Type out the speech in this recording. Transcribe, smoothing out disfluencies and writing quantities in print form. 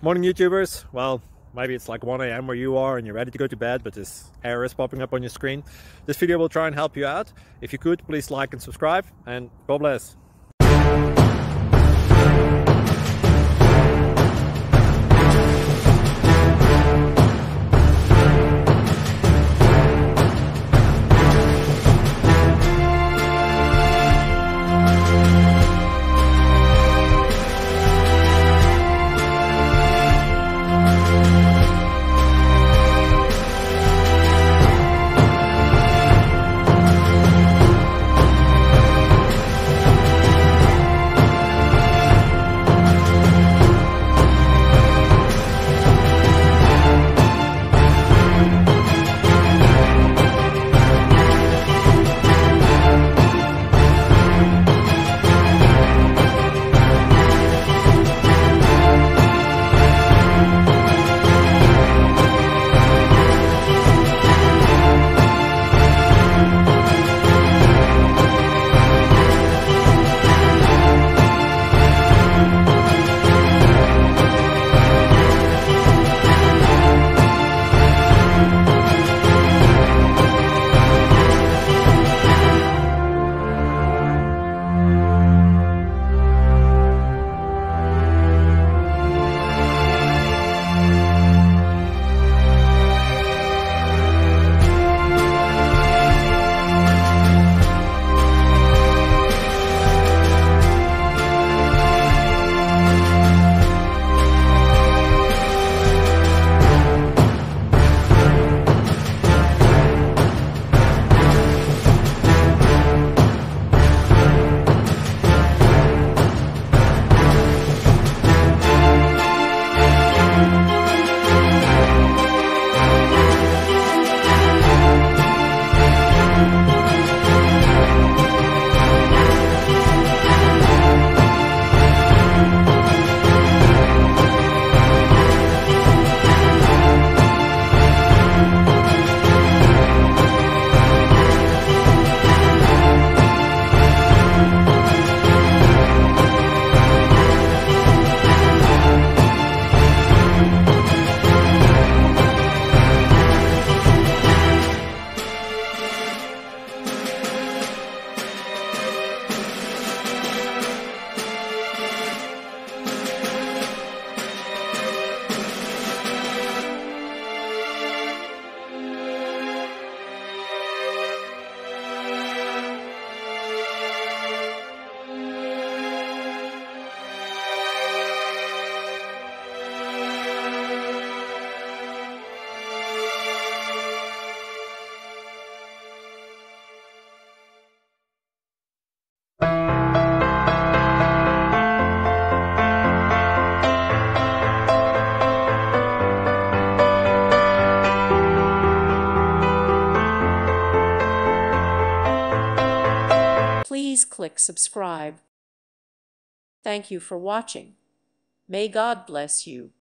Morning YouTubers. Well, maybe it's like 1 a.m. where you are and you're ready to go to bed, but this error is popping up on your screen. This video will try and help you out. If you could, please like and subscribe, and God bless. Please click subscribe. Thank you for watching. May God bless you.